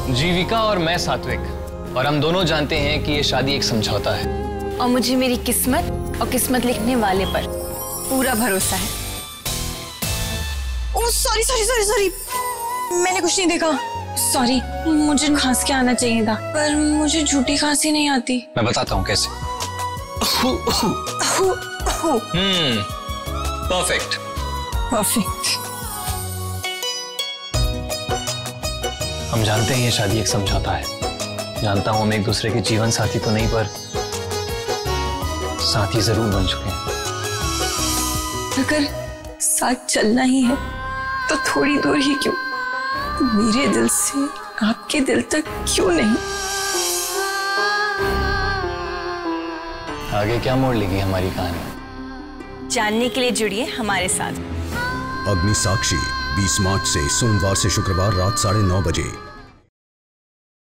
जीविका और मैं सात्विक, और हम दोनों जानते हैं कि ये शादी एक समझौता है। और मुझे मेरी किस्मत और किस्मत लिखने वाले पर पूरा भरोसा है। Oh sorry sorry sorry sorry, मैंने कुछ नहीं देखा। सॉरी, मुझे खांस के आना चाहिए था, पर मुझे झूठी खांसी नहीं आती। मैं बताता हूँ कैसे। Perfect perfect. हम जानते हैं ये शादी एक समझौता है। जानता हूं हम एक दूसरे के जीवन साथी तो नहीं, पर साथी जरूर बन चुके हैं। अगर साथ चलना ही है तो थोड़ी दूर ही क्यों, मेरे दिल से आपके दिल तक क्यों नहीं। आगे क्या मोड़ लेगी हमारी कहानी, जानने के लिए जुड़िए हमारे साथ। अग्नि साक्षी 20 मार्च से सोमवार से शुक्रवार रात 9:30 बजे।